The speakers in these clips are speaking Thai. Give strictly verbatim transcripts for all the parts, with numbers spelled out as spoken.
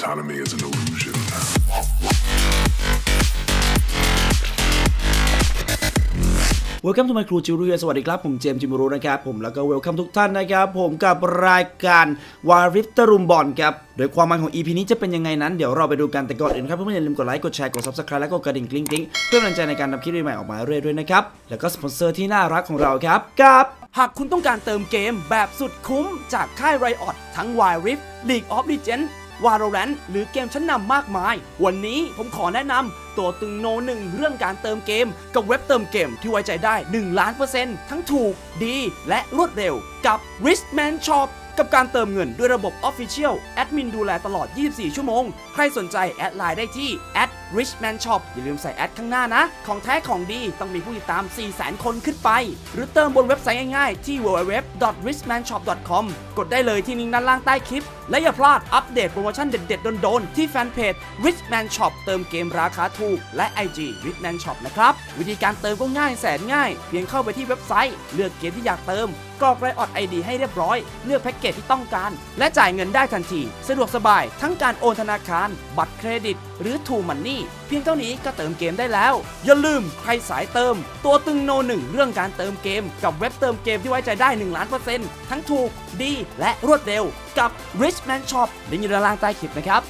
Autonomy is an illusion. Welcome to my crew จิวรุยสวัสดีครับผมเจมส์จิมรุนะครับผมแล้วก็ Welcome ทุกท่านนะครับผมกับรายการวาริฟตะลุมบอลครับโดยความมันของ อี พี นี้จะเป็นยังไงนั้นเดี๋ยวเราไปดูกันแต่ก่อนอื่นครับเพื่อนๆอย่าลืมกดไลค์กดแชร์กด Subscribe แล้วก็กระดิ่งกริ๊งๆเพื่อเป็นกำลังใจในการนำคลิปใหม่ๆออกมาเรื่อยๆด้วยนะครับแล้วก็สปอนเซอร์ที่น่ารักของเราครับกับหากคุณต้องการเติมเกมแบบสุดคุ้มจากค่าย Riot ทั้ง Wild Rift League of Legends Valorant หรือเกมชั้นนำมากมายวันนี้ผมขอแนะนำตัวตึงโนหนึ่งเรื่องการเติมเกมกับเว็บเติมเกมที่ไว้ใจได้หนึ่งล้านเปอร์เซ็นต์ทั้งถูกดีและรวดเร็วกับ Richman Shop กับการเติมเงินด้วยระบบ Official แอดมินดูแลตลอดยี่สิบสี่ชั่วโมงใครสนใจแอดไลน์ได้ที่ แอท richman shop อย่าลืมใส่แอดข้างหน้านะของแท้ของดีต้องมีผู้ติดตาม สี่แสน คนขึ้นไปหรือเติมบนเว็บไซต์ง่ายๆที่ ดับเบิลยู ดับเบิลยู ดับเบิลยู ดอท richman shop ดอท คอม กดได้เลยที่ลิงก์ด้านล่างใต้คลิปและอย่าพลาดอัปเดตโปรโมชั่นเด็ดๆโดนๆที่แฟนเพจ Richman Shop เติมเกมราคาถูกและ ไอ จี Richman Shop นะครับวิธีการเติมก็ง่ายแสนง่ายเพียงเข้าไปที่เว็บไซต์เลือกเกมที่อยากเติมกรอก Riot ไอ ดี ให้เรียบร้อยเลือกแพ็กเกจที่ต้องการและจ่ายเงินได้ทันทีสะดวกสบายทั้งการโอนธนาคารบัตรเครดิตหรือ True Money เพียงเท่านี้ก็เติมเกมได้แล้วอย่าลืมใครสายเติมตัวตึงโนหนึ่งเรื่องการเติมเกมกับเว็บเติมเกมที่ไว้ใจได้หนึ่งล้านเปอร์เซ็นต์ทั้งถูกดีและรวดเร็วกับ Richman Shop ลิงก์อยู่ด้านล่างใต้คลิปนะครับ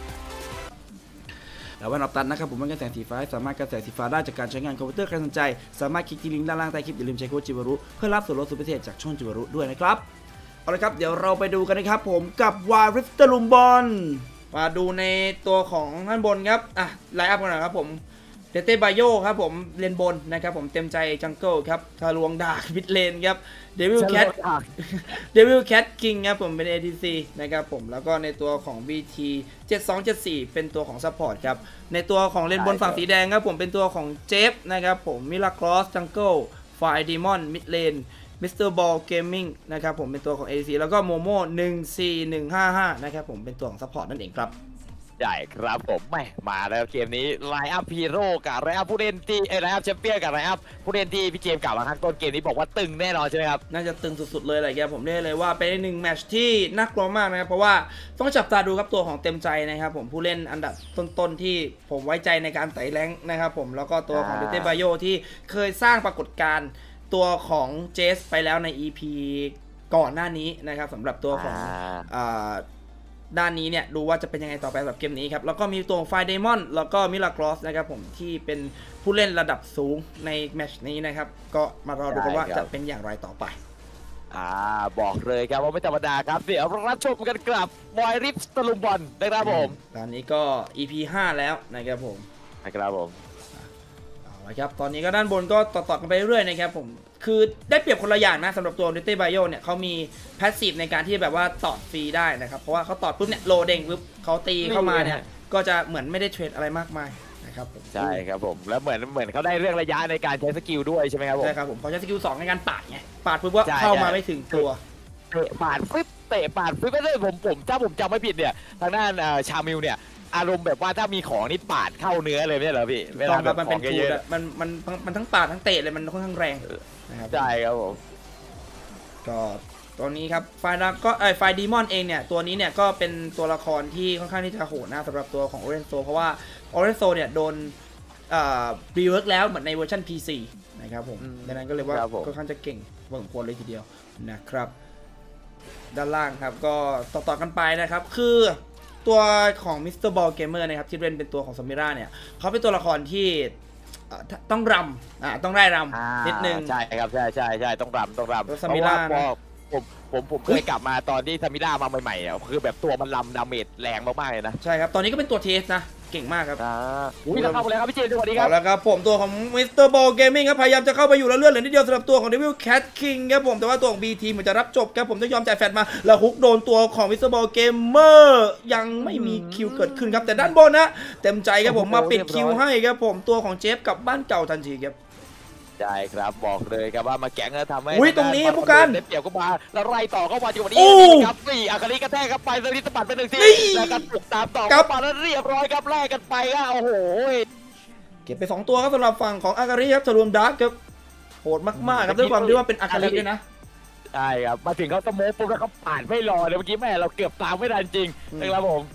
แล้วแว่นออฟตันนะครับผมแว่นกันแสงสีฟ้าสามารถกันแสงสีฟ้าได้จากการใช้งานคอมพิวเตอร์ใครสนใจสามารถคลิกที่ลิงก์ด้านล่างใต้คลิปอย่าลืมใช้โค้ดจิวารุเพื่อรับส่วนลดสุดพิเศษจากช่องจิวารุด้วยนะครับเอาละครับเดี๋ยวเราไปดูกันนะครับผมกับวาริฟตะลุมบอลมาดูในตัวของด้านบนครับอ่ะไลน์อัพกันหน่อยครับผมเดเต้บาโยครับผมเลนบนนะครับผมเต็มใจจังเกิลครับทะลวงดาร์กมิดเลนครับเดวิลแคทเดวิลแคทคิงครับผมเป็น เอ ดี ซี นะครับผมแล้วก็ในตัวของ บี ที เจ็ดสองเจ็ดสี่เป็นตัวของซัพพอร์ตครับในตัวของเลนบนฝั่งสีแดงครับผมเป็นตัวของเจฟนะครับผมมิลาครอสจังเกิลไฟดีมอนมิดเลนมิสเตอร์บอลเกมมิ่งนะครับผมเป็นตัวของ เอ ดี ซี แล้วก็โมโม่หนึ่งสี่หนึ่งห้าห้านะครับผมเป็นตัวของซัพพอร์ตนั่นเองครับใช่ครับผมไม่มาแล้วเกมนี้ไลน์อัพฮีโร่กับไลน์อัพผู้เล่นที่ไอไลน์อัพแชมเปี้ยนกับไลน์อัพผู้เล่นที่พี่เจมส์กล่าวมาข้างต้นเกมนี้บอกว่าตึงแน่นอนใช่ไหมครับน่าจะตึงสุดๆเลยแหละแกผมได้เลยว่าเป็นหนึ่งแมตช์ที่น่ากลัวมากนะครับเพราะว่าต้องจับตาดูครับตัวของเต็มใจนะครับผมผู้เล่นอันดับต้นๆที่ผมไว้ใจในการไต่แรงนะครับผมแล้วก็ตัวของเดเต้บาโยที่เคยสร้างปรากฏการณ์ตัวของเจสไปแล้วใน อี พี ก่อนหน้านี้นะครับสำหรับตัวของด้านนี้เนี่ยดูว่าจะเป็นยังไงต่อไปสำหรับเกมนี้ครับแล้วก็มีตัวไฟเดมอนแล้วก็มิลาครอสนะครับผมที่เป็นผู้เล่นระดับสูงในแมตช์นี้นะครับก็มารอดูกันว่าจะเป็นอย่างไรต่อไปอ่าบอกเลยครับว่าไม่ธรรมดาครับเดี๋ยวรับชมกันกลับวายริฟตะลุมบอลได้ครับผมตอนนี้ก็ อี พี ห้าแล้วนะครับผมนะครับผมเอาละครับตอนนี้ก็ด้านบนก็ต่อๆกันไปเรื่อยๆนะครับผมคือได้เปรียบคนละอย่างนะสำหรับตัวเดเต้บาโยเนี่ยเขามีแพสซีฟในการที่แบบว่าตอดฟรีได้นะครับเพราะว่าเขาตอดปุ๊บเนี่ยโลเด้งปุ๊บเขาตีเข้ามาเนี่ยก็จะเหมือนไม่ได้เทรดอะไรมากมายนะครับผมใช่ครับผมแล้วเหมือนเหมือนเขาได้เรื่องระยะในการใช้สกิลด้วยใช่ไหมครับผมใช่ครับผมเขาใช้สกิลสองในการปาดไงปาดปุ๊บว่าเข้ามาไม่ถึงตัวเตะปาดฟลิปเตะปาดฟลิปไม่ได้ผมผมถ้าผมจำไม่ผิดเนี่ยทางด้านชามิลเนี่ยอารมณ์แบบว่าถ้ามีของนี่ปาดเข้าเนื้อเลยไม่ใช่เหรอพี่เวลาแบบมันเป็นทูดมันมันมันทั้งปาดทั้งเตะเลยมันค่อนข้างแรงนะครับใช่ครับผมก็ตัวนี้ครับไฟล์ก็ไอไฟล์ดีมอนเองเนี่ยตัวนี้เนี่ยก็เป็นตัวละครที่ค่อนข้างที่จะโหดนะสำหรับตัวของโอเรนโซเพราะว่าโอเรนโซเนี่ยโดนรีเวิร์กแล้วเหมือนในเวอร์ชัน พี ซี นะครับผมดังนั้นก็เลยว่าค่อนข้างจะเก่งพอสมควรเลยทีเดียวนะครับด้านล่างครับก็ต่อๆกันไปนะครับคือตัวของมิสเตอร์บอลเกมเมอร์นะครับที่เล่นเป็นตัวของซามิร่าเนี่ยเขาเป็นตัวละครที่ต้องรำอ่าต้องไล่รำนิดนึงใช่ครับใช่ใช่ใช่ต้องรำต้องรำเพราะว่าผมผมผมเคยกลับมาตอนที่ซามิร่ามาใหม่ๆอ่ะคือแบบตัวมันรำดาเมจแรงมากๆเลยนะใช่ครับตอนนี้ก็เป็นตัวเทสนะเก่งมากครับอ่าอุ้ยแล้วเข้าไปแล้วครับพี่เจนสวัสดีครับแล้วครับผมตัวของมิสเตอร์บอลเกมมิ่งครับพยายามจะเข้าไปอยู่แล้วเลื่อนเหลือนิดเดียวสำหรับตัวของเดวิลแคทคิงครับผมแต่ว่าตัวของ บี ที เหมือนจะรับจบครับผมต้องยอมจ่ายแฟตมาแล้วฮุกโดนตัวของมิสเตอร์บอลเกมเมอร์ยังไม่มีคิวเกิดขึ้นครับแต่ด้านบนนะเต็มใจครับผมมาปิดคิวให้ครับผมตัวของเจฟกับบ้านเก่าทันทีครับใช่ครับบอกเลยครับว่ามาแก๊งแล้วทำให้อุ้ยตรงนี้พวกกันเปียกก็มาแล้วไล่ต่อเข้ามาจังหวะนี้ครับสี่อาคาริกระแทกเข้าไปสลิดสะบัดไปหนึ่งทีแล้วกันปลุกตามต่อเข้ามาแล้วเรียบร้อยครับแลกกันไปก็โอ้โหเก็บไปสองตัวครับสำหรับฝั่งของอาคาริครับจะรวมดาร์กครับโหดมากๆครับด้วยความที่ว่าเป็นอาคาริด้วยนะใช่ครับมาถึงเขาสโมกปุ๊บแล้วเขาปาดไม่รอเลยเมื่อกี้แม่เราเกือบตามไม่ทันจริงนะครับผม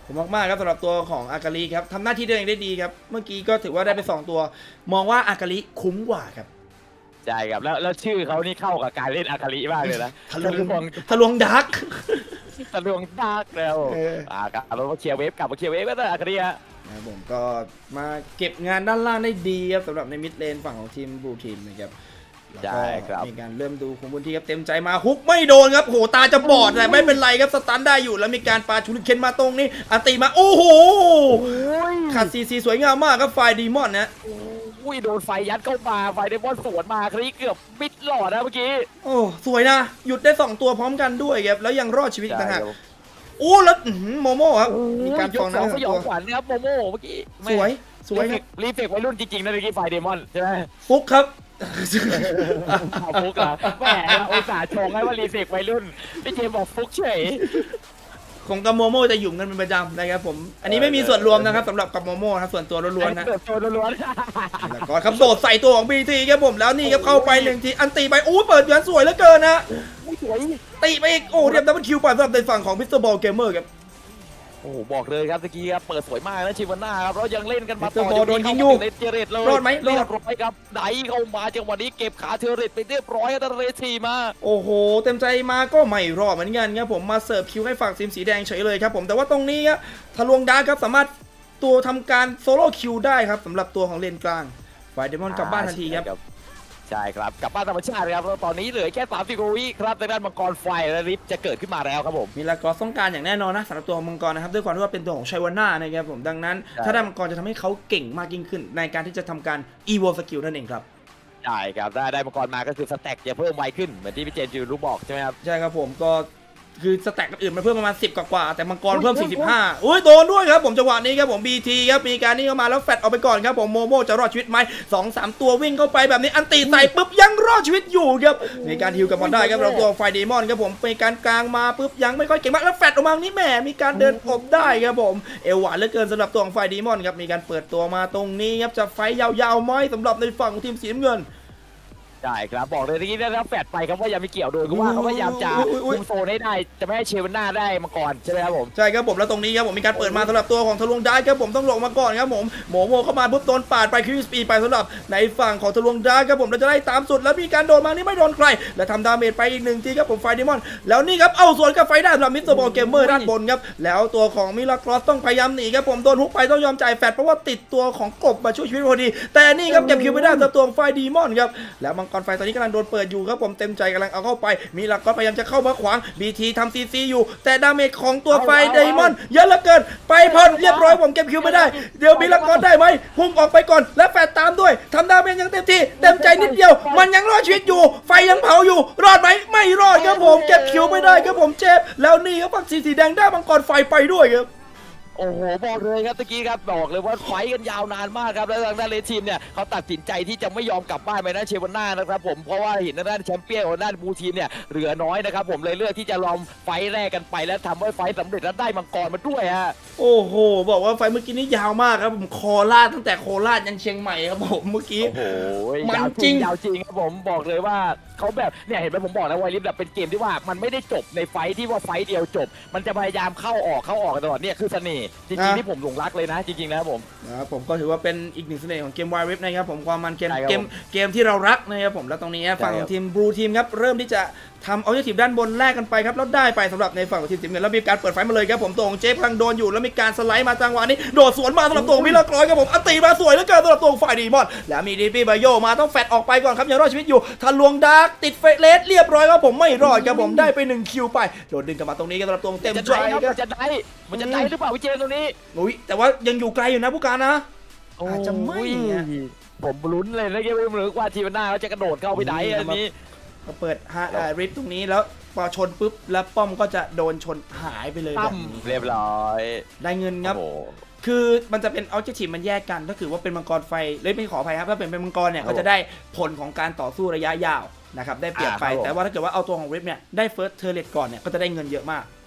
ผมมากๆครับสำหรับตัวของอากาลิครับทำหน้าที่ตัวเองได้ดีครับเมื่อกี้ก็ถือว่าได้ไปสองตัวมองว่าอากาลิคุ้มกว่าครับใช่ครับแล้วแล้วชื่อเขานี่เข้ากับการเล่นอากาลิมากเลยนะทะลวงทะลวงดักทะลวงดักแล้วอ่ากลับมาเคลียร์เวฟกลับมาเคลียร์เวฟก็ได้อากาลิฮะผมก็มาเก็บงานด้านล่างได้ดีครับสำหรับในมิดเลนฝั่งของทีมบลูทีมนะครับใช่ครับมีการเริ่มดูคุมพื้นที่ครับเต็มใจมาฮุกไม่โดนครับโหตาจะบอดแต่ไม่เป็นไรครับสตันได้อยู่แล้วมีการปาชูริเคนมาตรงนี้อันตีมาโอ้โหขาดซีซีสวยงามมากครับไฟดีมอนนะอุ้ยโดนไฟยัดเข้ามาไฟเดมอนสวนมาครีเกือบมิดหลอดนะเมื่อกี้โอ้สวยนะหยุดได้สองตัวพร้อมกันด้วยครับแล้วยังรอดชีวิตต่างหากโอ้แล้วโมโม่ครับมีการฟองน้ำสยองขวัญนะครับโมโม่เมื่อกี้สวยสวยรีเฟกวัยรุ่นจริงๆนะเมื่อกี้ไฟเดมอนใช่ไหมฟุกครับฟุกอะแหมโอตส่าห์ชงให้ว่ารีเฟกวัยรุ่นพี่เจมบอกฟุกเฉยของกับโมโม่จะหยุ่มกันเป็นประจำนะครับผมอันนี้ไม่มีส่วนรวมนะครับสำหรับกับโมโม่ครับส่วนตัวล้วนๆนะส่วนตัวล้วนๆแล้วก็ครับโดดใส่ตัวของบีทีครับผมแล้วนี่ครับเข้าไปหนึ่งทีอันตีไปอู้เปิดยันสวยเหลือเกินนะสวยตีไปอีกโอ้เรียบดับเบิลคิวไปสำหรับในฝั่งของมิสเตอร์บอลเกมเมอร์ครับโอ้โหบอกเลยครับตะกี้ครับเปิดสวยมากนะชิวาน่าครับเรายังเล่นกันมาต่อโดนยิงอยู่เทเรตเลยรอดไหมเรียบร้อยครับไดเข้ามาจังหวะนี้เก็บขาเทเรตไปเรียบร้อยครับเรทีมาโอ้โหเต็มใจมาก็ไม่รอดเหมือนกันครับผมมาเสิร์ฟคิวให้ฝั่งทีมสีแดงเฉยเลยครับผมแต่ว่าตรงนี้ครับทะลวงดาร์ครับสามารถตัวทำการโซโล่คิวได้ครับสำหรับตัวของเลนกลางไฟเดมอนกลับบ้านทันทีครับใช่ครับกลับบ้านธรรมชาติครับแล้วตอนนี้เหลือแค่สามสิบวิครับในด้านมังกรไฟและริฟจะเกิดขึ้นมาแล้วครับผมมีลากอสต้องการอย่างแน่นอนนะสำหรับตัวมังกรนะครับด้วยความที่ว่าเป็นตัวของชัยวาน่านะครับผมดังนั้นถ้าได้มังกรจะทำให้เขาเก่งมากยิ่งขึ้นในการที่จะทำการอีโวสกิลนั่นเองครับใช่ครับได้ได้มังกรมาก็คือสแต็กจะเพิ่มไวขึ้นเหมือนที่พี่เจนจูรู้บอกใช่ไหมครับใช่ครับผมก็คือสแต็กอื่นมันเพิ่มประมาณสิบกว่าแต่มังกรเพิ่มสี่สิบห้าอุ้ยโดนด้วยครับผมจังหวะนี้ครับผม บี ที ครับมีการนี่เข้ามาแล้วแฟดออกไปก่อนครับผมโมโม่จะรอดชีวิตไหมสองสามตัววิ่งเข้าไปแบบนี้อันตีใส่ปุ๊บยังรอดชีวิตอยู่ครับมีการฮิวกับมันได้ครับเราตัวไฟเดมอนครับผมเป็นการกลางมาปุ๊บยังไม่ค่อยเก่งมากแล้วแฟดออกมานี่แหมมีการเดินอบได้ครับผมเอวหวานเหลือเกินสำหรับตัวของไฟเดมอนครับมีการเปิดตัวมาตรงนี้ครับจะไฟยาวๆไหมสำหรับในฝั่งของทีมสีน้ำเงินใช่ครับบอกเลยที่นี่ได้รับแฟดไปครับว่ายังไม่เกี่ยวโดยก็ว่าเขาพยายามจะคุมโซนให้ได้จะไม่ให้เชวน่าได้มาก่อนใช่ไหมครับผมใช่ครับผมแล้วตรงนี้ครับผมมีการเปิดมาสำหรับตัวของทะลวงได้ครับผมต้องลงมาก่อนครับผมโมโมเข้ามาปุ๊บโดนปาดไปคิวสปีไปสำหรับในฝั่งของทะลวงได้ครับผมเราจะได้ตามสุดแล้วมีการโดนมานี่ไม่โดนใครและทำดาเมจไปอีกหนึ่งทีครับผมไฟเดมอนแล้วนี่ครับเอาสวนกับไฟได้สำหรับมิสเตอร์บอลเกมเมอร์ด้านบนครับแล้วตัวของมิลากรอสต้องพยายามหนีครับผมโดนฮุกไปต้องยอมจ่ายแฟดเพราะว่าติดตัวของกบมาช่วยชีวิตพอดีแต่นี่ครับเก็บคิวไม่ได้สำหรับตัวไฟเดมอนครับแล้วมังกรไฟตอนนี้กำลังโดนเปิดอยู่ครับผมเต็มใจกำลังเอาเข้าไปมีหลักก็พยายามจะเข้ามาขวาง บี ที ทำซีซีอยู่แต่ดาเมจของตัวไฟไดมอนด์เยอะเหลือเกินไปพอดเรียบร้อยผมเก็บคิวไม่ได้เดี๋ยวมีหลักก็ได้ไหมพุ่งออกไปก่อนและแฟดตามด้วยทำดาเมจยังเต็มที่เต็มใจนิดเดียวมันยังรอดชีวิตอยู่ไฟยังเผาอยู่รอดไหมไม่รอดครับผมเก็บคิวไม่ได้ครับผมเจ็บแล้วนี่ครับฝั่งสีสีแดงได้มังกรไฟไปด้วยครับโอ้โหบอกเลยครับตะกี้ครับบอกเลยว่าไฟกันยาวนานมากครับแล้วทางด้านเลทีมเนี่ยเขาตัดสินใจที่จะไม่ยอมกลับบ้านไปนะเชวาน่านะครับผมเพราะว่าเห็นด้านแชมเปี้ยนด้านบูทีมเนี่ยเหลือน้อยนะครับผมเลยเลือกที่จะลองไฟแรกกันไปแล้วทำให้ไฟสำเร็จแล้วได้มังกรมาด้วยฮะโอ้โหบอกว่าไฟเมื่อกี้นี้ยาวมากครับผมโคราชตั้งแต่โคราชยันเชียงใหม่ครับผมเมื่อกี้โอ้โหมันจริงยาวจริงครับผมบอกเลยว่าเขาแบบเนี่ยเห็นไหมผมบอกแล้วไวริสแบบเป็นเกมที่ว่ามันไม่ได้จบในไฟที่ว่าไฟเดียวจบมันจะพยายามเข้าออกเข้าออกตลอดเนี่ยคือเสน่ห์จริงๆที่ผมหลงรักเลยนะจริงๆนะครับผมนะครับผมก็ถือว่าเป็นอีกหนึ่งเสน่ห์ของเกมวายริฟนะครับผมความมันเกมเกมเกมที่เรารักนะครับผมแล้วตรงนี้ฝั่งทีมบลูทีมครับเริ่มที่จะทำเอาเจ้าทีมด้านบนแลกกันไปครับแล้วได้ไปสำหรับในฝั่งของทีมสีเงินแล้วมีการเปิดไฟมาเลยครับผมตัวของเจฟกำลังโดนอยู่แล้วมีการสไลด์มาจังหวะนี้โดดสวนมาสำหรับตัววิลลากรอยครับผมอัตีมาสวยเหลือเกินสำหรับตัวฝ่ายดีมอนแล้วมีดีปีบาโยมาต้องแฟดออกไปก่อนครับยังรอดชีวิตอยู่ทะลวงดาร์กติดเฟเลสเรียบร้อยครับผมไม่รอดครับผมได้ไปหนึ่งคิวไปโดนดึงกลับมาตรงนี้สำหรับตัวเต็มใจครับจะได้มันจะได้หรือเปล่าวิเจนตรงนี้อุ้ยแต่ว่ายังอยู่ไกลอยู่นะผู้การนะอาจจะไม่ผมลุ้นเลยนะเกมไม่รู้ว่าทีมหน้าเขาจะกระโดดเข้าไปได้อันนี้ก็เปิดฮาร์ริฟตรงนี้แล้วพอชนปุ๊บแล้วป้อมก็จะโดนชนหายไปเลยแบบนี้เรียบร้อยได้เงินครับคือมันจะเป็นออบเจกตีฟมันแยกกันก็คือว่าเป็นมังกรไฟเลยไม่ขออภัยครับถ้าเป็นเป็นมังกรเนี่ยก็จะได้ผลของการต่อสู้ระยะยาวนะครับได้เปรียบไปแต่ว่าถ้าเกิดว่าเอาตัวของริฟเนี่ยได้เฟิร์สเทอร์เลตก่อนเนี่ยก็จะได้เงินเยอะมาก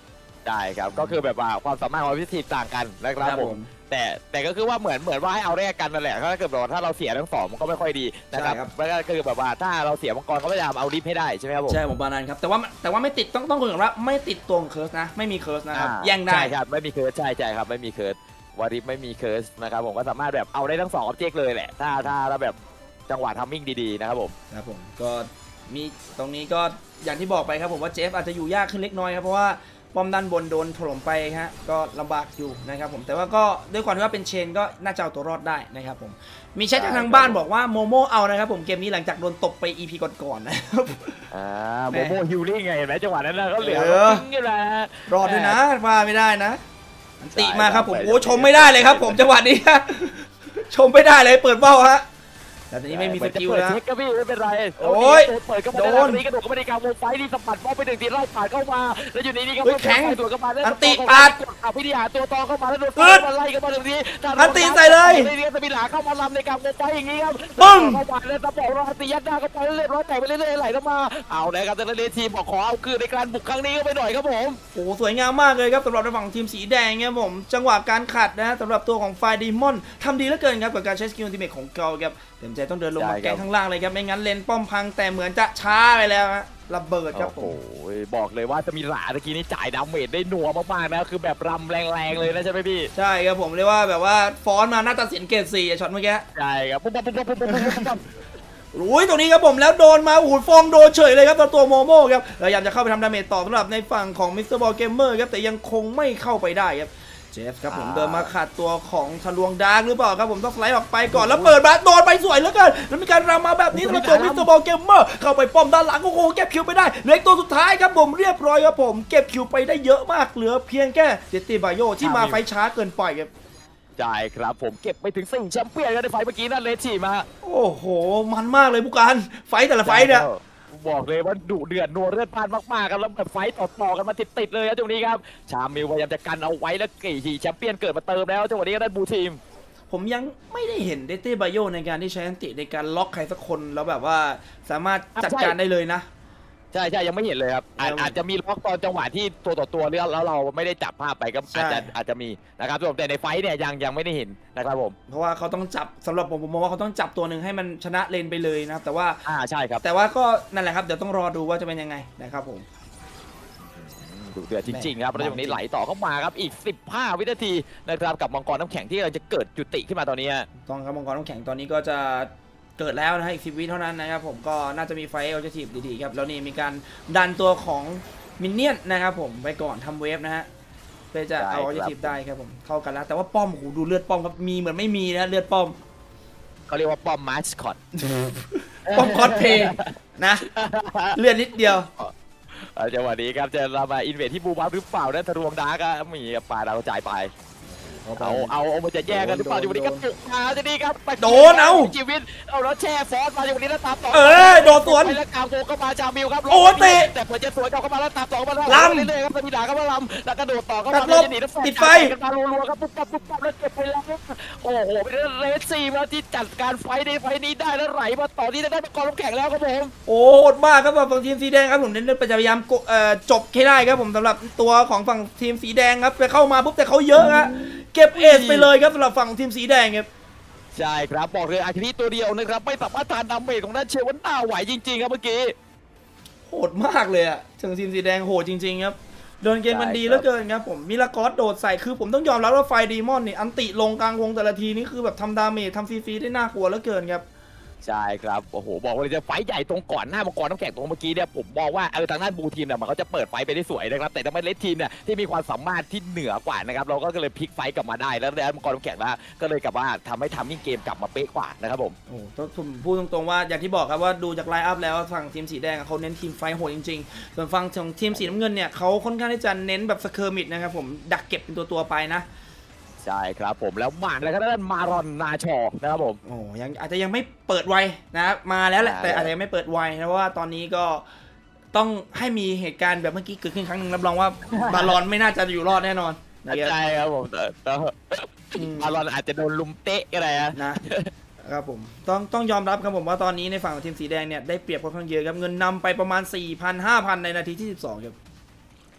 ใช่ครับก็คือแบบว่าความสามารถของพิธีต่างกันนะครับผมแต่แต่ก็คือว่าเหมือนเหมือนว่าให้เอาแรกกันนั่นแหละถ้าเกิดแบบว่าถ้าเราเสียทั้งสองมันก็ไม่ค่อยดีนะครับแล้วก็คือแบบว่าถ้าเราเสียมังกรก็พยายามเอาดิฟให้ได้ใช่ไหมครับผมใช่ผมประมาณนั้นครับแต่ว่าแต่ว่าไม่ติดต้องต้องคุยกันว่าไม่ติดตัวเคิร์สนะไม่มีเคิร์สนะครับแย่งได้ใช่ครับไม่มีเคิร์สใช่ใช่ครับไม่มีเคิร์สวาริฟไม่มีเคิร์สนะครับผมก็สามารถแบบเอาได้ทั้งสองออบเจกต์เลยแหละถ้าถ้าเราแบบจังหวะทัมมิ่งดีๆนะครับผมครับผมก็มีตรงนี้ก็อย่างที่บอกไปครับผมว่าเจฟอาจจะอยู่ยากขึ้นเล็กน้อยครับเพราะว่าป้อมด้านบนโดนถล่มไปฮะก็ลำบากอยู่นะครับผมแต่ว่าก็ด้วยความที่ว่าเป็นเชนก็น่าจะเอาตัวรอดได้นะครับผมมีแชทจากทางบ้านบอกว่าโมโมเอานะครับผมเกมนี้หลังจากโดนตกไป อี พี ก่อนๆนะครับอ่าโมโมฮิลลิ่งไงเห็นไหมจังหวะนั้นก็เหลือทิ้งอยู่แล้วรอดด้วยนะว่าไม่ได้นะติมาครับผมโอ้ชมไม่ได้เลยครับผมจังหวะนี้ชมไม่ได้เลยเปิดเบ้าฮะแต่ตอนนี้ไม่มีสกิลแล้วเช็คก็พี่ไม่เป็นไรโอ้ยเปิดก็ไม่ได้นี้กระโดดก็ไม่ได้การวงไฟนี่สปัดบอลไปหนึ่งทีไล่ผ่านเข้ามาแล้วอยู่ในนี้ก็แข็งตัวเข้ามาแล้วอันติปัดเอาพิธีหาตัวตอเข้ามาแล้วโดนมาไล่กันมาตรงนี้อันติใส่เลยในนี้จะมีหลาเข้ามาลำในการวงไฟอย่างนี้ครับปึ้งเข้ามาแล้วตะบอกเราอันติยัดหน้าเข้าไปเรื่อยๆแต่ไปเรื่อยๆไหลเข้ามาเอาเลยครับแต่ละทีมบอกขอเอาคืนในการบุกครั้งนี้ก็ไปหน่อยครับผมโอ้สวยงามมากเลยครับสำหรับฝั่งทีมสีแดงเนี่ยผมจังหวะการขัดนะสำหรับตัวของไฟดีมอนทำดีเหลือเกินครับกับการใช้สกิลอัลติเมทของเกาครับเต็มใจต้องเดินลงมาแกงข้างล่างเลยครับไม่งั้นเลนป้อมพังแต่เหมือนจะช้าไปแล้วฮะระเบิดครับโอ้ยบอกเลยว่าจะมีหลาตะกี้นี้จ่ายดาเมจได้หนัวมากๆนะคือแบบรำแรงๆเลยนะใช่ไหมพี่ใช่ครับผมเรียกว่าแบบว่าฟอนมาหน้าตัดสินเกรดสี่ช็อตเมื่อกี้ใช่ครับปุ๊บปุ๊บปุ๊บปุ๊บปุ๊บปุ๊บอุ้ยตรงนี้ครับผมแล้วโดนมาอูดฟองโดนเฉยเลยครับตัวโมโม่ครับพยายามจะเข้าไปทำดาเมจต่อสำหรับในฝั่งของมิสเตอร์บอลเกมเมอร์ครับแต่ยังคงไม่เข้าไปได้ครับเจฟครับผมเดินมาขาดตัวของทะลวงดาร์กหรือเปล่าครับผมต้องสไลด์ออกไปก่อนแล้วเปิดมาโดนไปสวยเหลือเกินแล้วมีการรามาแบบนี้สำหรับตัวมิสเตอร์บอลเกมเมอร์เข้าไปป้อมด้านหลังโอ้โหเก็บคิวไปได้เหลือตัวสุดท้ายครับผมเรียบร้อยครับผมเก็บคิวไปได้เยอะมากเหลือเพียงแค่เจตตี้บาโยที่มาไฟช้าเกินไปครับใช่ครับผมเก็บไปถึงสี่แชมเปี้ยนกันในไฟเมื่อกี้นั่นเลชี่มาโอ้โหมันมากเลยผู้การไฟแต่ละไฟเนี่ยบอกเลยว่าดุเดือดนัวเลือดพล่านมากๆกันแล้วแบบไฟต่อๆกันมาติดๆเลยครับตรงนี้ครับชามิลพยายามจะกันเอาไว้แล้วกี่แชมเปี้ยนเกิดมาเติมแล้วจังหวะนี้ก็ได้บูทีมผมยังไม่ได้เห็นเดตตี้ไบโอในการที่ใช้อันติในการล็อกใครสักคนแล้วแบบว่าสามารถจัดการได้เลยนะใช่ใช่ยังไม่เห็นเลยครับอาจจะมีล็อกตอนจังหวะที่ตัวต่อตัวเรื่องแล้วเราไม่ได้จับภาพไปก็อาจจะอาจจะมีนะครับแต่ในไฟเนี่ยยังยังไม่ได้เห็นนะครับผมเพราะว่าเขาต้องจับสำหรับผมผมมองว่าเขาต้องจับตัวหนึ่งให้มันชนะเลนไปเลยนะครับแต่ว่าอ่าใช่ครับแต่ว่าก็นั่นแหละครับเดี๋ยวต้องรอดูว่าจะเป็นยังไงนะครับผมดุเดือดจริงๆครับแล้วตรงนี้ไหลต่อเข้ามาครับอีกสิบห้าวินาทีนะครับกับมังกรน้ำแข็งที่เราจะเกิดจุติขึ้นมาตอนนี้ต้องครับมังกรน้ำแข็งตอนนี้ก็จะเกิดแล้วนะอีกสิบวิเท่านั้นนะครับผมก็น่าจะมีไฟเอลจะทีบดีๆครับแล้วนี่มีการดันตัวของมินเนี่ยนนะครับผมไปก่อนทำเวฟนะฮะเพื่อจะเอาจะทีบได้ครับผมเข้ากันแล้วแต่ว่าป้อมโหดูเลือดป้อมครับมีเหมือนไม่มีนะเลือดป้อมเขาเรียกว่าป้อมมาสคอตป้อมคอสเพย์นะเลือดนิดเดียวจังหวะนี้ครับจะเรามาอินเวสที่บูบัฟหรือเปล่านั่นทะลวงดาร์กมีปลาดาวจ่ายไปเอาเอาเอามันจะแย่กันหรือเปล่าอยู่วันนี้ก็ตุกมาจะดีครับโดนเอาชีวิตเอาแล้วแช่ฟอสมาอยู่วันนี้แล้วตามต่อเออโดนสวนแล้วกางโกก็มาจามิวครับโอ้เตะแต่เปิดจะสวนเข้ามาแล้วตามต่อมาแล้วลำเรื่อยๆครับมีด่าก็มาลำแล้วกระโดดต่อก็มาหนีติดไฟกันมารัวๆครับปุ๊บปั๊บปุ๊บปั๊บแล้วเก็บไปแล้วโอ้โหเป็นเรสซี่มาที่จัดการไฟในไฟนี้ได้แล้วไหลมาต่อที่จะได้มังกรน้ำแข็งแล้วครับผมโอ้โหดมากครับฝั่งทีมสีแดงครับผมเน้นพยายามจบให้ได้ครับผมสำหรับตัวของฝั่งทีมสีแดงครับไปเข้ามาปุ๊บแต่เขาเยอะฮะเก็บเอสไปเลยครับสำหรับฝั่งทีมสีแดงครับใช่ครับบอกเลยอาคิริตัวเดียวนะครับไม่สามารถทานดาเมจของด้านเชวันน่าไหวจริงๆครับเมื่อกี้โหดมากเลยอะถึงทีมสีแดงโหดจริงๆครับเดินเกมมันดีเหลือเกินครับผมมิลากอสโดดใส่คือผมต้องยอมรับว่าไฟดีมอนนี่อันติลงกลางวงแต่ละทีนี่คือแบบทำดาเมจทำฟรีๆได้น่ากลัวเหลือเกินครับใช่ครับโอ้โหบอกว่าจะไฟใหญ่ตรงก่อนหน้ามังกรน้ำแข็งตรงเมื่อกี้เนี่ยผมบอกว่าเออทางด้านบูทีมเนี่ยมันเขาจะเปิดไฟไปได้สวยนะครับแต่ทำไมเลสทีมเนี่ยที่มีความสามารถที่เหนือกว่านะครับเราก็เลยพลิกไฟกลับมาได้แล้วแล้วมังกรน้ำแข็งแล้วก็เลยกลับว่าทำให้ทำมิ่งเกมกลับมาเป๊ะกว่านะครับผมโอ้ผมพูดตรงๆว่าอย่างที่บอกครับว่าดูจากไลน์อัพแล้วฝั่งทีมสีแดงเขาเน้นทีมไฟโหดจริงๆส่วนฝั่งของทีมสีน้ำเงินเนี่ยเขาค่อนข้างที่จะเน้นแบบสเคอร์มิดนะครับผมดักเก็บเป็นตัวๆไปนะใช่ครับผมแล้วมาแล้วก็ด้านมารอนนาชอนะครับผมโอ้ยังอาจจะยังไม่เปิดไวนะมาแล้วแหละแต่อาจจะยังไม่เปิดไวนะเพราะว่าตอนนี้ก็ต้องให้มีเหตุการณ์แบบเมื่อกี้เกิดขึ้นครั้งหนึ่งรับรองว่าบารอนไม่น่าจะอยู่รอดแน่นอนใช่ครับผมแต่บารอนอาจจะโดนลุมเตะอะไรนะครับผมต้องต้องยอมรับครับผมว่าตอนนี้ในฝั่งของทีมสีแดงเนี่ยได้เปรียบค่อนข้างเยอะครับเงินนำไปประมาณ สี่พัน ห้าพัน ในนาทีที่สิบสองครับใ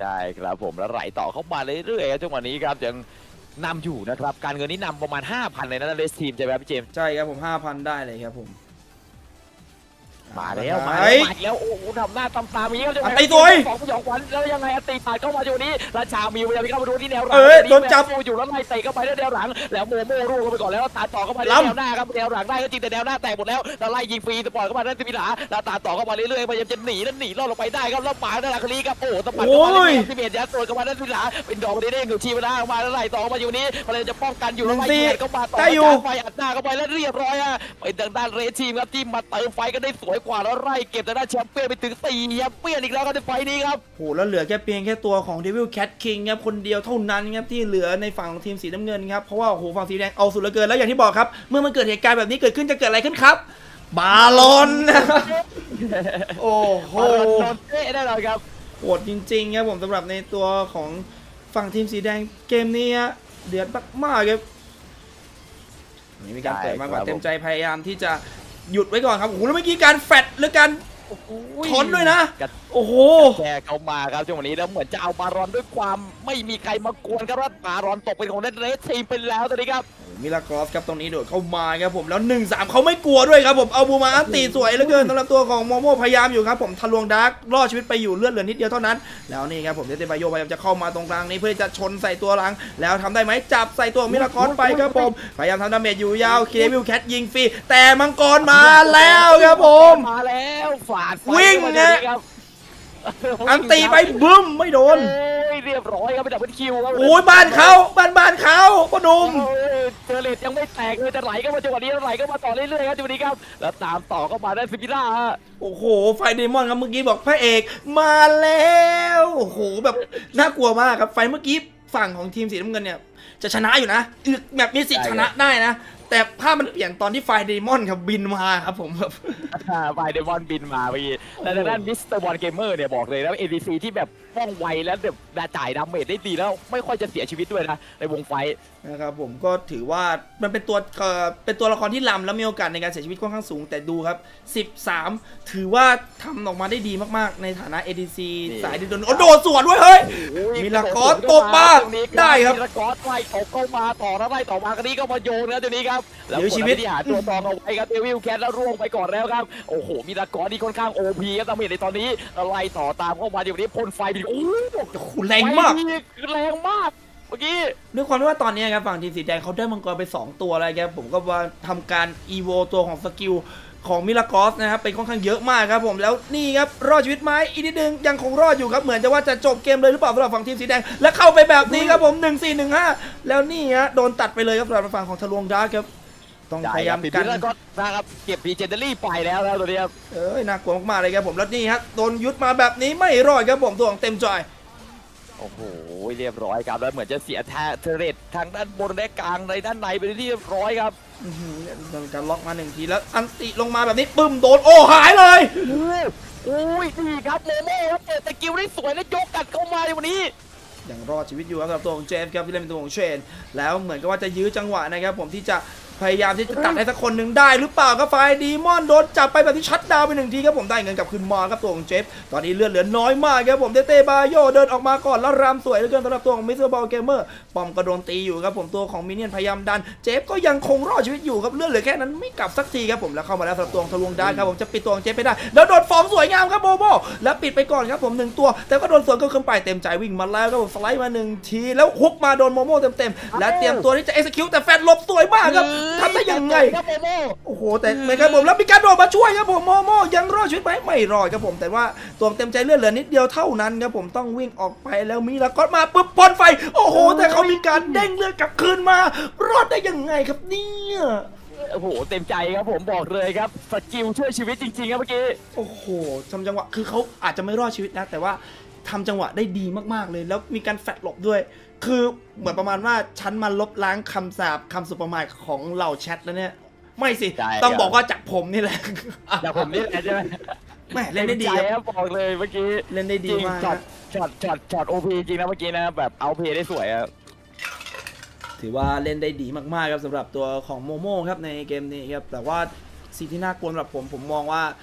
ใช่ครับผมแล้วไหลต่อเข้ามาเรื่อยๆครับจังหวะนี้ครับยังนำอยู่นะครับการเงินนี้นำประมาณ ห้าพัน เลยนะเลสทีมใช่ไหมพี่เจมส์ใช่ครับผม ห้าพัน ได้เลยครับผมมาแล้วมาแล้วมาแล้วโอ้โหทำหน้าตำตามีครับอันตีสวยสองผู้หญิงขวัญแล้วยังไงอันตีปาดเข้ามาอยู่นี้ราชามีพยายามเข้ามาดูที่แนวหลังโดนจับอยู่แล้วไล่เตะเข้าไปแนวหลังแล้วโมโม่รูเข้าไปก่อนแล้วตาต่อเข้ามาแนวหน้าครับแนวหลังได้ก็จริงแต่แนวหน้าแตกหมดแล้วแล้วไล่ยิงฟรีสปอร์ตเข้ามาด้านสิบิลาแล้วตาต่อเข้ามาเรื่อยๆพยายามจะหนีแล้วหนีรอดลงไปได้ครับแล้วปาดด้านหลังนี้ครับโอ้สปอร์ตเข้ามาได้สิบเอ็ดยัดตัวเข้ามาด้านสิบิลาเป็นดอกเด้งๆอยู่ชีเวลาเข้ามาแล้วไล่ต่อมาอยู่นี้พยายามจะป้องกันอยู่แล้วไล่เข้ามาต่อไฟอัดหน้าเข้าไปแล้วเรียบร้อยอ่ะเป็นทางด้านเรดทีมครับที่มาเติมไฟกันได้สวยกว่าแล้วไล่เก็บทางด้านแชมเปี้ยนไปถึงสี่แชมเปี้ยนอีกแล้วครับในไฟนี้ครับโหแล้วเหลือแค่เพียงแค่ตัวของ Devil Cat King ครับคนเดียวเท่านั้นครับที่เหลือในฝั่งของทีมสีน้ำเงินครับเพราะว่าโหฝั่งสีแดงเอาสุดเหลือเกินแล้วอย่างที่บอกครับเมื่อมันเกิดเหตุการณ์แบบนี้เกิดขึ้นจะเกิดอะไรขึ้นครับบาลอนโอ้โหโดนเตะได้เลยครับโหดจริงๆครับผมสำหรับในตัวของฝั่งทีมสีแดงเกมนี้เดือดมากๆครับนี่มีการเปิดมากกว่าเต็มใจพยายามที่จะหยุดไว้ก่อนครับโอ้โหแล้วเมื่อกี้การแฟดหรือการถอนด้วยนะโอ้โหแช่เข้ามาครับจังหวะนี้แล้วเหมือนจะเอาบารอนด้วยความไม่มีใครมากวนครับว่าบารอนตกเป็นของเรดทีมไปแล้วตอนนี้ครับมิลากรอสครับตรงนี้โดดเข้ามาครับผมแล้ว หนึ่งสาม เขาไม่กลัวด้วยครับผมเอาบูมาอันตีสวยเหลือเกินสำหรับตัวของโมโม่พยายามอยู่ครับผมทะลวงดาร์กรอดชีวิตไปอยู่เลือดเหลือนิดเดียวเท่านั้นแล้วนี่ครับผมเดเตบาโยพยายามจะเข้ามาตรงกลางนี้เพื่อจะชนใส่ตัวหลังแล้วทำได้ไหมจับใส่ตัวมิลากรไปครับผมพยายามทำดาเมจอยู่ยาวเควิลแคทยิงฟรีแต่มังกรมาแล้วครับผมมาแล้วฝาดวิ่งนะอันตีไปบึ้มไม่โดนเรียบร้อยครับไปดับเบิลคิวครับโอ้ยบ้านเขาบ้านบ้านเขาพ่อหนุ่มเจอเลดยังไม่แตกเลยจะไหลก็มาจังหวะนี้ไหลก็มาต่อเรื่อยๆครับจังหวะนี้ครับแล้วตามต่อก็มาได้ฟิกิล่าโอ้โหไฟเดมอนครับเมื่อกี้บอกพระเอกมาแล้วโอ้โหแบบน่ากลัวมากครับไฟเมื่อกี้ฝั่งของทีมสีน้ำเงินเนี่ยจะชนะอยู่นะแบบมีสิทธิ์ชนะได้นะแต่ภาพมันเปลี่ยนตอนที่ไฟเดมอนครับบินมาครับผมแบบไฟเดมอนบินมาเมื่อกี้แล้วด้านมิสเตอร์บอลเกมเมอร์เนี่ยบอกเลยแล้ว เอ ดี ซี ที่แบบว่องไวแล้วแบบจ่ายดาเมจได้ดีแล้วไม่ค่อยจะเสียชีวิตด้วยนะในวงไฟนะครับผมก็ถือว่ามันเป็นตัวเอ่อเป็นตัวละครที่ล้ำแล้วมีโอกาสในการเสียชีวิตค่อนข้างสูงแต่ดูครับสิบสามถือว่าทำออกมาได้ดีมากๆในฐานะ เอ ดี ซี สายดิโดนโอ้โดดสวนด้วยเฮ้ยมีลากอสตบมาได้ครับมีลากอสไล่ตบเข้ามาต่อแล้วไล่ต่อมากันนี้ก็มาโยนนะตัวนี้ครับแล้วชีวิตที่หาตัวตองเอาไว้ครับเดวิลแคทแล้วร่วงไปก่อนแล้วครับโอ้โหมีลากอสที่ค่อนข้าง โอ พี ครับตามเห็นในตอนนี้ไล่ต่อตามเข้ามาเดี๋ยวนี้พ่นไฟไปโอ้โหแรงมากแรงมากเมื่อกี้ด้วยความที่ว่าตอนนี้ครับฝั่งทีมสีแดงเขาได้มังกรไปสองตัวแล้วครับผมก็ว่าทำการอีโวตัวของสกิลของมิลากอสนะครับเป็นค่อนข้างเยอะมากครับผมแล้วนี่ครับรอดชีวิตไหมอีกนิดนึงยังคงรอดอยู่ครับเหมือนจะว่าจะจบเกมเลยหรือเปล่าสำหรับฝั่งทีมสีแดงและเข้าไปแบบนี้ครับผมหนึ่งสี่หนึ่งห้าแล้วนี่ฮะโดนตัดไปเลยครับสำหรับฝั่งของทะลวงดาร์กครับต้องพยายามกันแล้วก็นะครับเก็บดีเจนเดอรี่ไปแล้วแล้วตัวนี้ครับเอ้ยน่ากลัวมากๆเลยครับผมแล้วนี่ฮะโดนยุดมาแบบนี้ไม่รอดครับผมตัวของเต็มจอยโอ้โหเรียบร้อยครับแล้วเหมือนจะเสียแทเทเรตทางด้านบนและกลางในด้านในไปที่เรียบร้อยครับโดนการล็อกมาหนึ่งทีแล้วอันติลงมาแบบนี้ปึ้มโดนโอ้หายเลยโอ้ยนี่ครับโมโม่ครับเปิดสกิลได้สวยและยกกัดเข้ามาในวันนี้ยังรอดชีวิตอยู่ครับสำหรับตัวของเจมส์ครับที่เล่นเป็นตัวของเชนแล้วเหมือนกับว่าจะยื้อจังหวะนะครับผมที่จะพยายามที่จะตัดให้สักคนหนึ่งได้หรือเปล่าครับไฟดีมอนโดนจับไปแบบที่ชัดดาวไปหนึ่งทีครับผมได้เงินกลับคืนมาครับตัวของเจฟตอนนี้เลือดเหลือน้อยมากครับผมเตเตบาโยเดินออกมาก่อนแล้วรำสวยเหลือเกินสำหรับตัวของมิสเตอร์บอลเกมเมอร์ปอมก็โดนตีอยู่ครับผมตัวของมินเนี่ยนพยายามดันเจฟก็ยังคงรอดชีวิตอยู่ครับเลือดเหลือแค่นั้นไม่กลับสักทีครับผมแล้วเข้ามาแล้วสำหรับตัวของทะลวงได้ครับผมจะปิดตัวของเจฟไปได้แล้วโดนฟอร์มสวยงามครับโบโบแล้วปิดไปก่อนครับผมหนึ่งตัวแต่ก็โดนสวนก็ขึ้นไปเต็มใจวิ่งมาแล้วครับผมสไลด์มาหนึ่งทีแล้วฮุกมาโดนโมโม่เต็มๆและเตรียมตัวที่จะเอ็กซิคิวแต่แฟนหลบสวยมากครับทำได้ยังไงโอ้โหแต่ไม่ครับผมแล้วมีการโดดมาช่วยครับผมโมโม่ยังรอดชีวิตไหมไม่รอดครับผมแต่ว่าตัวเต็มใจเลือดเหลือนิดเดียวเท่านั้นครับผมต้องวิ่งออกไปแล้วมีแล้วก็มาปุ๊บพ่นไฟโอ้โหแต่เขามีการเด้งเลือดกลับคืนมารอดได้ยังไงครับเนี่ยโอ้โหเต็มใจครับผมบอกเลยครับสกิลช่วยชีวิตจริงๆครับเมื่อกี้โอ้โหทำจังหวะคือเขาอาจจะไม่รอดชีวิตนะแต่ว่าทำจังหวะได้ดีมากๆเลยแล้วมีการแฟดหลบด้วยคือเหมือนประมาณว่าฉันมาลบล้างคำสาปคำสุภาษิตของเหล่าแชทแล้วเนี่ยไม่สิต้องบอกว่าจากผมนี่แหละจากผมนี่แหละใช่ไหมแม่เล่นได้ดีครับบอกเลยเมื่อกี้เล่นได้ดีมากช็อตช็อตช็อตช็อตโอพีจริงนะเมื่อกี้นะแบบเอาเพย์ได้สวยครับถือว่าเล่นได้ดีมากๆครับสำหรับตัวของโมโม่ครับในเกมนี้ครับแต่ว่าสิ่งที่น่ากลัวสำหรับผมผมมองว่า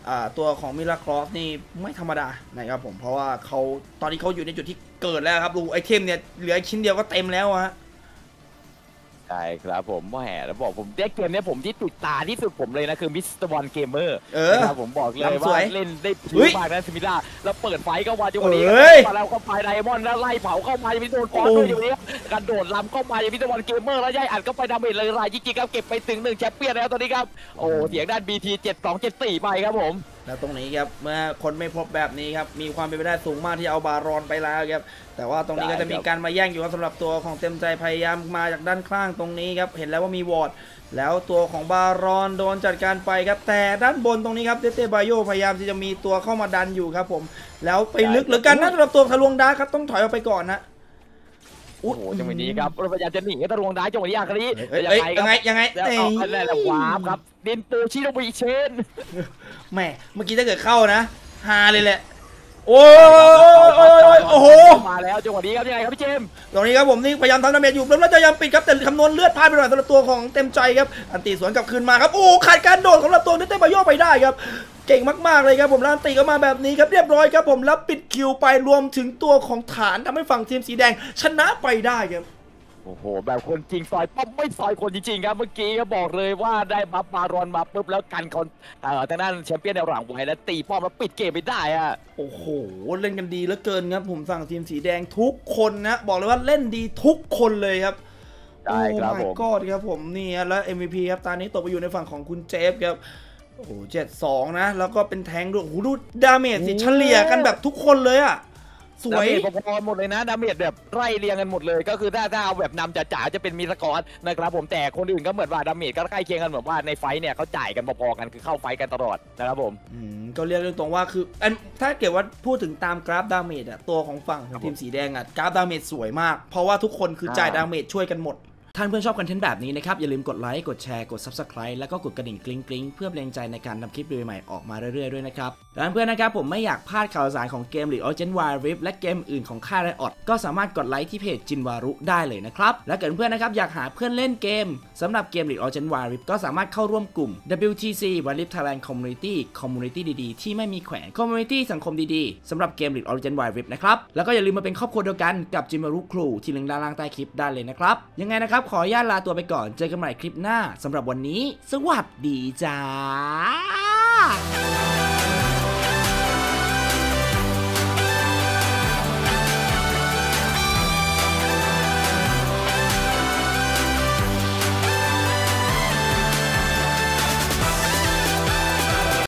ตัวของมิราคลอสนี่ไม่ธรรมดานะครับผมเพราะว่าเขาตอนนี้เขาอยู่ในจุดที่เกิดแล้วครับดูไอเทมเนี่ยเหลือชิ้นเดียวก็เต็มแล้วฮะใช่ครับผมว่าแหมแล้วบอกผมเกมนี้ผมที่ติดตาที่สุดผมเลยนะคือมิสเตอร์บอลเกมเมอร์นะครับผมบอกเลยว่าเล่นได้ผิวมากนะซิมิล่าแล้วเปิดไฟก็มาจังหวะนี้มาแล้วเข้าไปไดมอนด์แล้วไล่เผาเข้ามาจะมีโดนฟอนด้วยอยู่นี้กระโดดล้ำเข้ามาจะมิสเตอร์บอลเกมเมอร์แล้วย่ายอัดเข้าไปดาเมจเลยรายจริงๆครับเก็บไปถึงหนึ่งแชมเปี้ยนแล้วตอนนี้ครับโอ้เสียงด้าน บี ที เจ็ดสอง เจ็ดสี่ไปครับผมแล้วตรงนี้ครับเมื่อคนไม่พบแบบนี้ครับมีความเป็นไปได้สูงมากที่เอาบารอนไปแล้วครับแต่ว่าตรงนี้ก็จะมีการมาแย่งอยู่ครับสำหรับตัวของเต็มใจพยายามมาจากด้านข้างตรงนี้ครับเห็นแล้วว่ามีวอร์ดแล้วตัวของบารอนโดนจัดการไปครับแต่ด้านบนตรงนี้ครับเตเต้บาโยพยายามที่จะมีตัวเข้ามาดันอยู่ครับผมแล้วไปลึกเหลือกันนะสำหรับตัวทะลวงดาครับต้องถอยออกไปก่อนนะโอ้โหจังหวะนี้ครับเราพยายามจะหนีทะลวงดาจังหวะนี้อาคาริยังไงยังไงแล้วนั่นแหละวาร์ปครับดินปูชิโนบิเชนแม่เมื่อกี้ถ้าเกิดเข้านะฮาเลยแหละโอ้ยโอ้โหมาแล้วจังหวะนี้ครับยังไงครับพี่เจมตรงนี้ครับผมนี่พยายามทำดาเมจอยู่แล้วพยายามปิดครับแต่คำนวณเลือดพลาดไปหน่อยสำหรับตัวของเต็มใจครับอันตีสวนกลับคืนมาครับโอ้ขาดการโดดของตัวนี้เต้บาโยไปได้ครับเก่งมากๆเลยครับผมแล้วอันตีก็มาแบบนี้ครับเรียบร้อยครับผมแล้วปิดคิวไปรวมถึงตัวของฐานทำให้ฝั่งทีมสีแดงชนะไปได้ครับโอ้โหแบบคนจริงซอยปั๊บไม่ซอยคนจริงๆครับเมื่อกี้ก็บอกเลยว่าได้บัฟมารอนมาปุ๊บแล้วกันคนเอ่อทางด้านแชมเปี้ยนในหลังไว้แล้วตีป้อมแล้วปิดเกมไปได้อะโอ้โหเล่นกันดีเหลือเกินครับผมฝั่งทีมสีแดงทุกคนนะบอกเลยว่าเล่นดีทุกคนเลยครับได้ครับผมก็ครับผมนี่แล้ว เอ็ม วี พี ครับตอนนี้ตกไปอยู่ในฝั่งของคุณเจฟครับโอ้โหเจ็ดสองนะแล้วก็เป็นแทงด้วยโอ้โหดูดาเมจสิเฉลี่ยกันแบบทุกคนเลยอะสวยพอๆหมดเลยนะดาเมจแบบไล่เรียงกันหมดเลยก็คือถ้าถ้าเอาแบบนำจ๋าๆจะเป็นมิสกอตนะครับผมแต่คนอื่นก็เหมือนว่าดาเมจก็ใกล้เคียงกันเหมือนว่าในไฟเนี่ยเขาจ่ายกันพอๆกันคือเข้าไฟกันตลอดนะครับผมอืมก็เรียกตรงๆว่าคือถ้าเกิดว่าพูดถึงตามกราฟดาเมจอะตัวของฝั่งของทีมสีแดงอะกราฟดาเมจสวยมากเพราะว่าทุกคนคือจ่ายดาเมจช่วยกันหมดท่านเพื่อนชอบคอนเทนต์แบบนี้นะครับอย่าลืมกดไลค์กดแชร์กด ซับสไครบ์ แล้วก็กดกระดิ่งกริ๊งๆเพื่อเป็นแรงใจในการนำคลิปใหม่ๆออกมาเรื่อยๆด้วยนะครับและเพื่อนนะครับผมไม่อยากพลาดข่าวสารของเกม League of Legends Wild Rift และเกมอื่นของค่าย Riot ก็สามารถกดไลค์ที่เพจจินวารุได้เลยนะครับและเกิดเพื่อนนะครับอยากหาเพื่อนเล่นเกมสำหรับเกม League of Legends Wild Rift ก็สามารถเข้าร่วมกลุ่ม ดับเบิลยู ที ซี Wild Rift Thailand Community Community ดีๆที่ไม่มีแขวน Community สังคมดีๆสำหรับเกม League of Legends Wild Rift นะครับแล้วก็อย่าลืมมาเป็นครอบครัวเดียวกันกับจินวารุครูที่ลิงก์ด้านล่างใต้คลิปได้เลยนะครับยังไงนะครับขออนุญาตลาตัวไปก่อนเจอกันใหม่คลิปหน้าสำหรับวันนี้สวัสดีจ้า